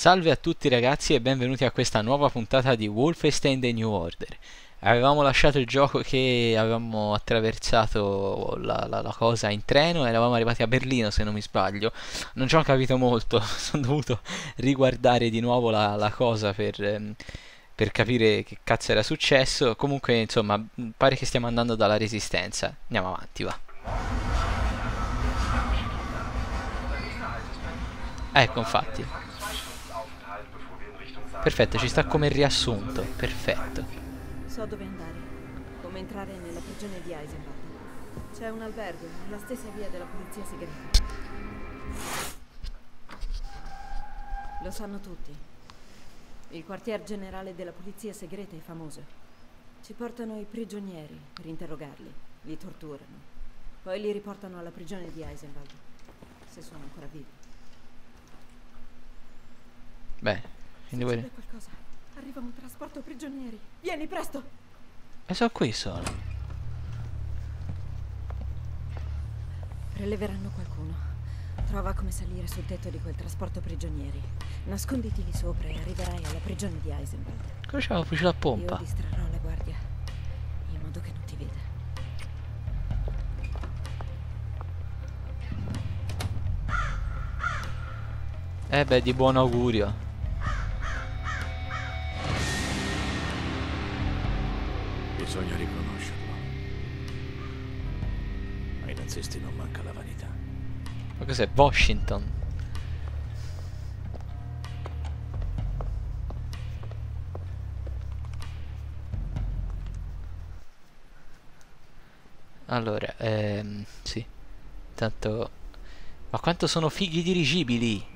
Salve a tutti ragazzi e benvenuti a questa nuova puntata di Wolfenstein The New Order. Avevamo lasciato il gioco che avevamo attraversato la cosa in treno e eravamo arrivati a Berlino se non mi sbaglio. Non ci ho capito molto, sono dovuto riguardare di nuovo la cosa per capire che cazzo era successo. Comunque insomma pare che stiamo andando dalla Resistenza. Andiamo avanti, va. Ecco, infatti. Perfetto, ci sta come riassunto. Perfetto. So dove andare. Come entrare nella prigione di Heisenberg. C'è un albergo, la stessa via della polizia segreta. Lo sanno tutti. Il quartier generale della polizia segreta è famoso. Ci portano i prigionieri per interrogarli. Li torturano. Poi li riportano alla prigione di Heisenberg. Se sono ancora vivi. Beh, quindi vuoi... Succede qualcosa. Arriva un trasporto prigionieri. Vieni, presto! E sono qui sono. Preleveranno qualcuno. Trova come salire sul tetto di quel trasporto prigionieri. Nasconditi lì sopra e arriverai alla prigione di Heisenberg. Cosa c'è un fucile a Io pompa? distrarrò la guardia, in modo che non ti veda. Beh, di buon augurio. Bisogna riconoscerlo. Ai nazisti non manca la vanità. Ma cos'è? Washington? Allora, sì. Tanto... Ma quanto sono fighi dirigibili?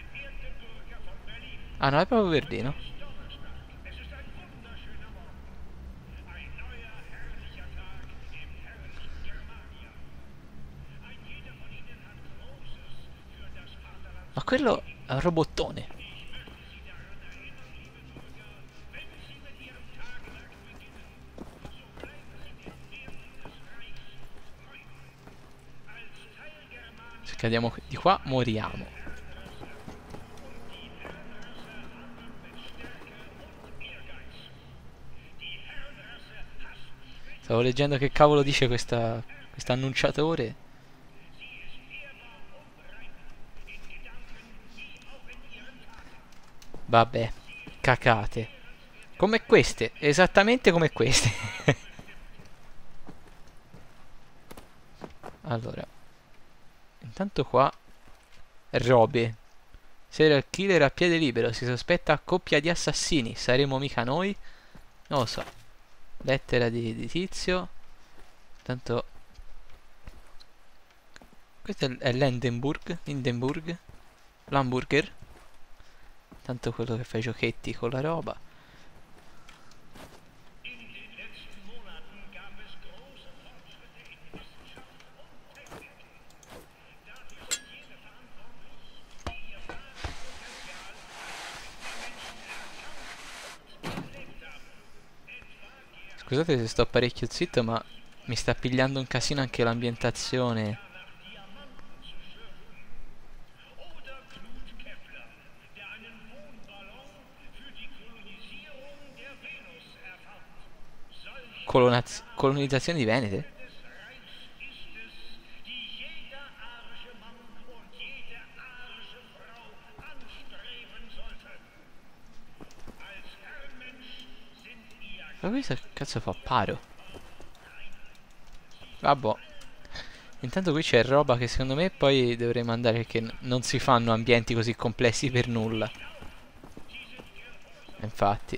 Ah no, è proprio Verdino. Ma quello è un robottone. Se cadiamo di qua moriamo. Stavo leggendo che cavolo dice questo annunciatore. Vabbè, cacate. Come queste, esattamente come queste. Allora, intanto qua robe. Serial killer a piede libero, si sospetta coppia di assassini. Saremo mica noi? Non lo so. Lettera di tizio. Tanto questo è l'Hindenburg. Hindenburg. L'hamburger. Tanto quello che fa i giochetti con la roba. Scusate se sto parecchio zitto, ma mi sta pigliando un casino anche l'ambientazione. Colonizzazione di Venere? Ma questo che cazzo fa? Paro. Vabbè. Intanto qui c'è roba che secondo me poi dovrei mandare perché non si fanno ambienti così complessi per nulla. Infatti.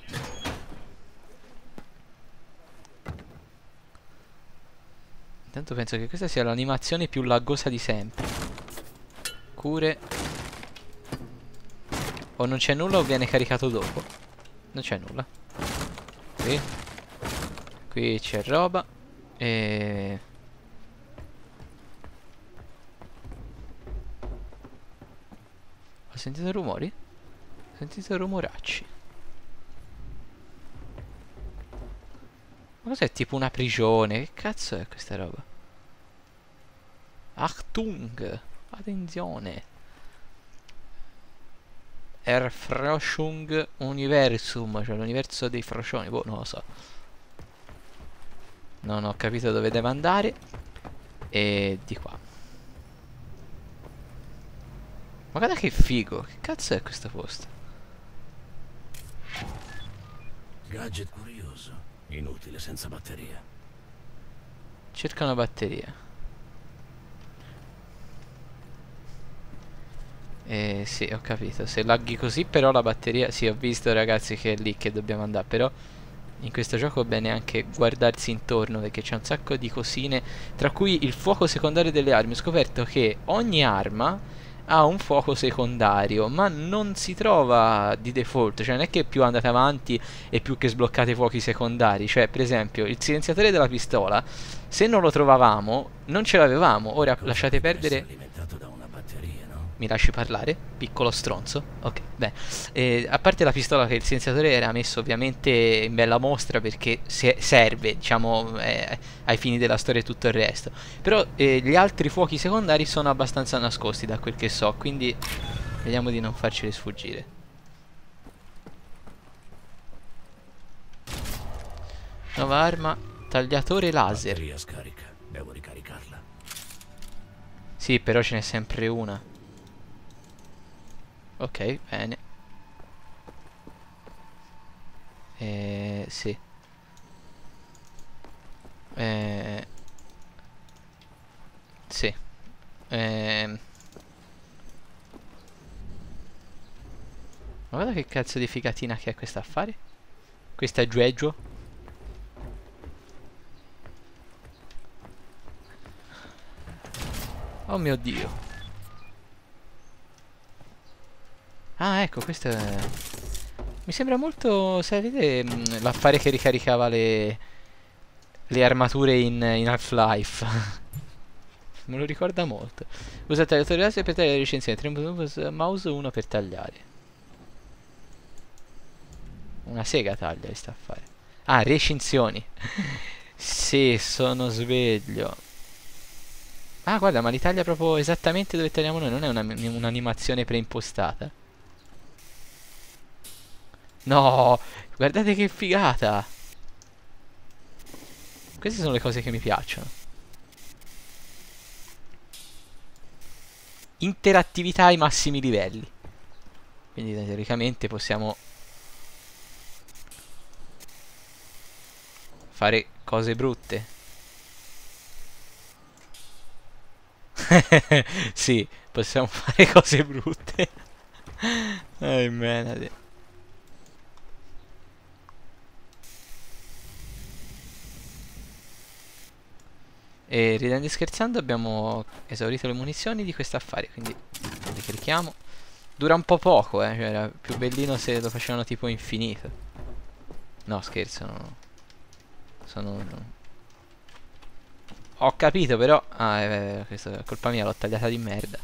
Intanto penso che questa sia l'animazione più laggosa di sempre. Cure. O non c'è nulla o viene caricato dopo. Non c'è nulla. Qui. Qui c'è roba. E... Ho sentito rumori? Ho sentito rumoracci. Ma cos'è? Tipo una prigione? Che cazzo è questa roba? Achtung! Attenzione! Erfroschung Universum, cioè l'universo dei frocioni. Boh, non lo so. Non ho capito dove devo andare. E di qua. Ma guarda che figo. Che cazzo è questo posto? Gadget curioso. Inutile, senza batteria. Cerca una batteria. Sì, ho capito. Se laghi così però la batteria... Sì, ho visto ragazzi che è lì che dobbiamo andare. Però in questo gioco è bene anche guardarsi intorno, perché c'è un sacco di cosine, tra cui il fuoco secondario delle armi. Ho scoperto che ogni arma ha un fuoco secondario, ma non si trova di default. Cioè non è che più andate avanti e più che sbloccate fuochi secondari. Cioè per esempio il silenziatore della pistola, se non lo trovavamo non ce l'avevamo. Ora Cosa lasciate deve essere perdere. alimentato da una batteria, no? Mi lasci parlare? Piccolo stronzo. Ok, beh. A parte la pistola, che il silenziatore era messo ovviamente in bella mostra perché serve, diciamo, ai fini della storia e tutto il resto. Però gli altri fuochi secondari sono abbastanza nascosti da quel che so, quindi vediamo di non farceli sfuggire. Nuova arma, tagliatore laser. Batteria scarica. Devo ricaricarla. Sì, però ce n'è sempre una. Ok, bene. Sì. Sì. Ma guarda che cazzo di figatina che è questa affare. Questa è Juejo. Oh mio Dio. Ah, ecco, questo è... Mi sembra molto, sapete, l'affare che ricaricava le armature in Half-Life. Me lo ricorda molto. Usa il tagliatore laser per tagliare le recensioni, 3 mouse, 1 per tagliare. Una sega taglia questa affare. Ah, recensioni. Sì, sono sveglio. Ah, guarda, ma li taglia proprio esattamente dove tagliamo noi, non è un'animazione preimpostata. No, guardate che figata. Queste sono le cose che mi piacciono. Interattività ai massimi livelli. Quindi teoricamente possiamo fare cose brutte. Sì, possiamo fare cose brutte. Menate. E ridendo e scherzando abbiamo esaurito le munizioni di questo affare, quindi le carichiamo. Dura un po' poco, cioè era più bellino se lo facevano tipo infinito. No, scherzo, no. Sono... Ho capito però... Ah, questa è colpa mia, l'ho tagliata di merda.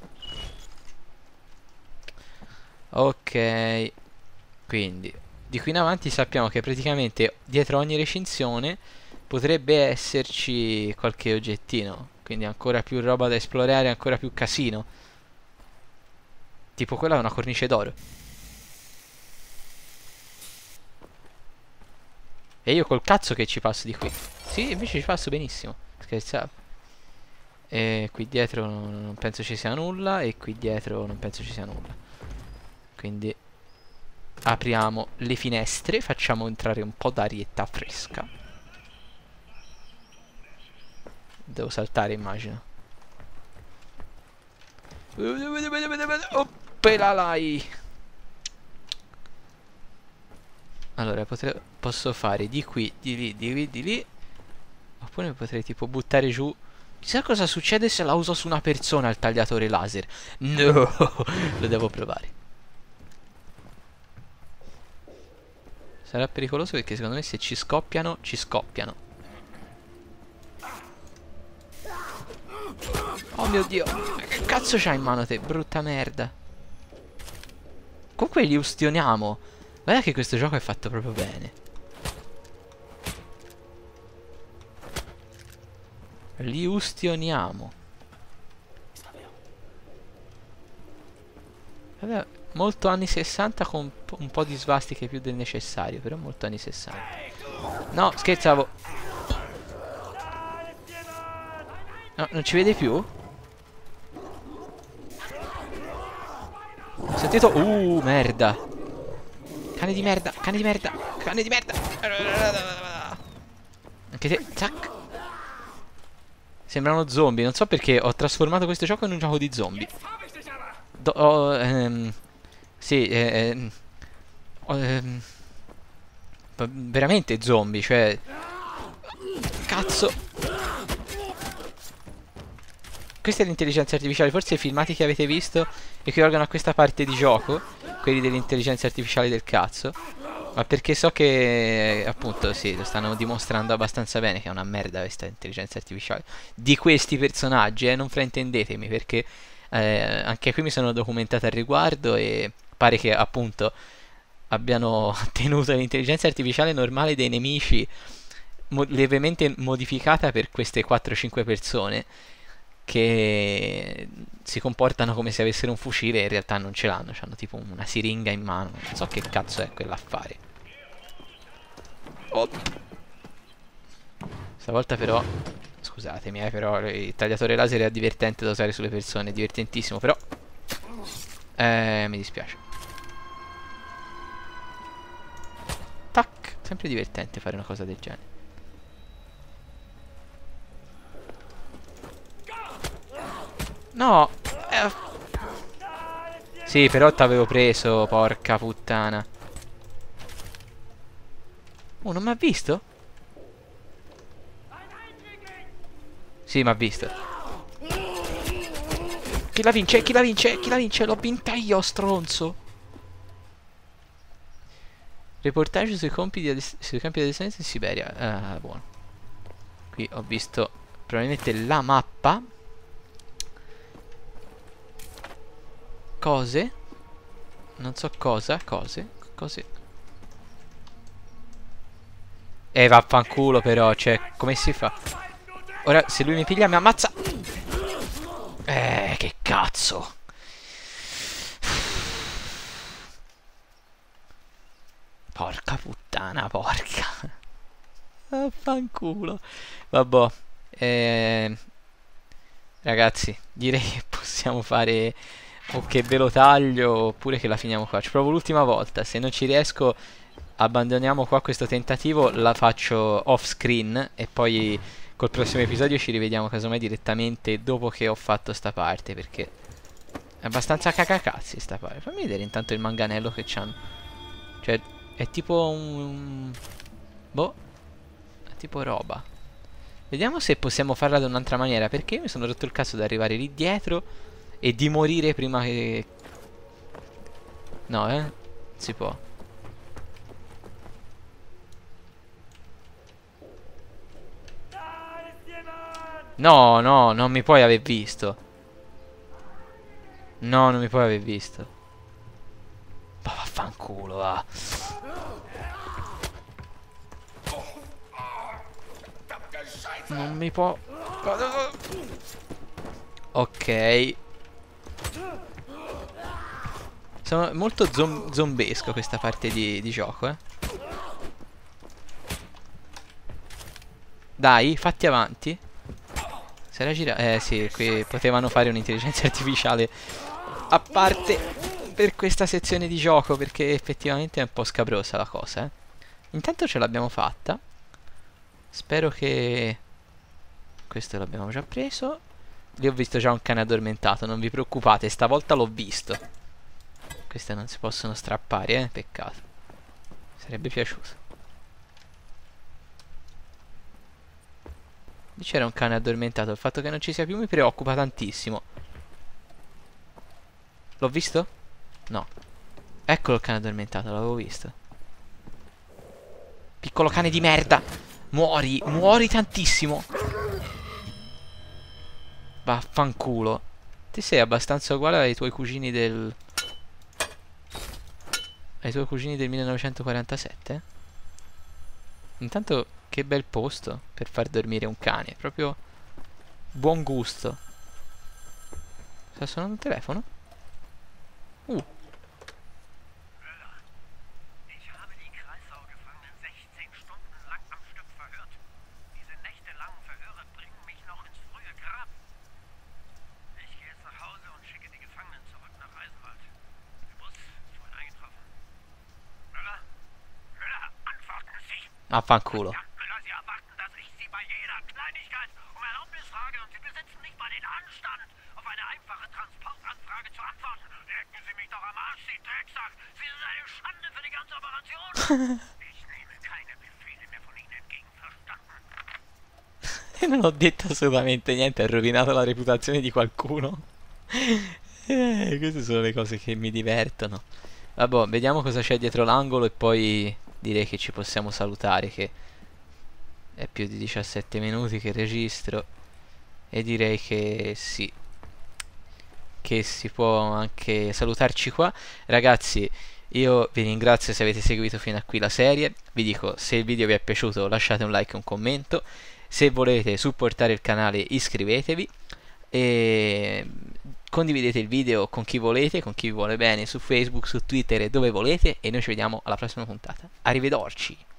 Ok. Quindi, di qui in avanti sappiamo che praticamente dietro ogni recinzione potrebbe esserci qualche oggettino. Quindi ancora più roba da esplorare, ancora più casino. Tipo quella è una cornice d'oro. E io col cazzo che ci passo di qui. Sì, invece ci passo benissimo. Scherzavo. E qui dietro non penso ci sia nulla. E qui dietro non penso ci sia nulla. Quindi apriamo le finestre. Facciamo entrare un po' d'arietta fresca. Devo saltare, immagino. Oppelalai. Allora posso fare di qui, di lì, di lì, di lì. Oppure potrei tipo buttare giù. Chissà cosa succede se la uso su una persona il tagliatore laser. No. Lo devo provare. Sarà pericoloso perché secondo me se ci scoppiano, ci scoppiano. Oh mio Dio. Che cazzo c'hai in mano te, brutta merda. Comunque li ustioniamo. Guarda che questo gioco è fatto proprio bene. Li ustioniamo. Vabbè, Molto anni 60 con un po' di svastiche più del necessario, però molto anni 60. No, scherzavo. No, non ci vede più? Ho sentito... merda. Cane di merda, cane di merda, cane di merda. Anche te, zac. Sembrano zombie, non so perché ho trasformato questo gioco in un gioco di zombie. Sì, veramente zombie, cioè... Cazzo. Questa è l'intelligenza artificiale, forse i filmati che avete visto equivalgono a questa parte di gioco, quelli dell'intelligenza artificiale del cazzo. Ma perché so che, appunto, sì, lo stanno dimostrando abbastanza bene che è una merda questa intelligenza artificiale. Di questi personaggi, non fraintendetemi, perché anche qui mi sono documentato al riguardo e pare che, appunto, abbiano tenuto l'intelligenza artificiale normale dei nemici levemente modificata per queste 4-5 persone che si comportano come se avessero un fucile e in realtà non ce l'hanno, hanno tipo una siringa in mano, non so che cazzo è quell'affare. Oh. Stavolta però, scusatemi, però il tagliatore laser è divertente da usare sulle persone, è divertentissimo, però mi dispiace. Tac, sempre divertente fare una cosa del genere. No! Sì, però t'avevo preso, porca puttana. Oh, non mi ha visto? Sì, mi ha visto. Chi la vince? Chi la vince? Chi la vince? L'ho vinta io, stronzo. Reportage sui campi di addestramento in Siberia. Ah, buono. Qui ho visto probabilmente la mappa. Cose. Non so cosa. Cose. Vaffanculo però. Cioè, come si fa? Ora, se lui mi piglia mi ammazza. Che cazzo. Porca puttana, porca. Vaffanculo. Vabbè. Ragazzi, direi che possiamo fare... O che ve lo taglio oppure che la finiamo qua. Ci provo l'ultima volta. Se non ci riesco abbandoniamo qua questo tentativo. La faccio off screen e poi col prossimo episodio ci rivediamo casomai direttamente dopo che ho fatto sta parte, perché è abbastanza cacacazzi sta parte. Fammi vedere intanto il manganello che c'hanno. Cioè è tipo un... boh. È tipo roba. Vediamo se possiamo farla da un'altra maniera, perché io mi sono rotto il cazzo di arrivare lì dietro e di morire prima che... No, si può. No, no, non mi puoi aver visto. No, non mi puoi aver visto. Ma vaffanculo, va. Non mi può... Ok. Sono molto zombesco questa parte di gioco, Dai, fatti avanti. Se la gira... sì, qui potevano fare un'intelligenza artificiale a parte per questa sezione di gioco, perché effettivamente è un po' scabrosa la cosa, Intanto ce l'abbiamo fatta. Spero che... Questo l'abbiamo già preso. Lì ho visto già un cane addormentato, non vi preoccupate, stavolta l'ho visto. Queste non si possono strappare, peccato. Sarebbe piaciuto. Lì c'era un cane addormentato, il fatto che non ci sia più mi preoccupa tantissimo. L'ho visto? No. Eccolo il cane addormentato, l'avevo visto. Piccolo cane di merda. Muori, muori tantissimo. Vaffanculo. Te sei abbastanza uguale ai tuoi cugini del... Ai tuoi cugini del 1947? Intanto che bel posto per far dormire un cane. Proprio buon gusto. Sta suonando il telefono? Affanculo. Müller, Sie erwarten, dass ich Sie bei jeder Kleinigkeit um Erlaubnis frage und Sie besitzen nicht mal den Anstand, auf eine einfache Transportanfrage zu antworten. Lecken Sie mich doch am Arsch, Sie Drecksack. Sie sind eine Schande für die ganze Operation. Ich nehme keine Befehle mehr von Ihnen entgegen, verstanden? E non ho detto assolutamente niente, ho rovinato la reputazione di qualcuno. Queste sono le cose che mi divertono. Vabbè, vediamo cosa c'è dietro l'angolo e poi direi che ci possiamo salutare, che è più di 17 minuti che registro e direi che sì, che si può anche salutarci qua. Ragazzi, io vi ringrazio se avete seguito fino a qui la serie. Vi dico, se il video vi è piaciuto lasciate un like e un commento. Se volete supportare il canale iscrivetevi e condividete il video con chi volete, con chi vi vuole bene, su Facebook, su Twitter e dove volete, e noi ci vediamo alla prossima puntata. Arrivederci!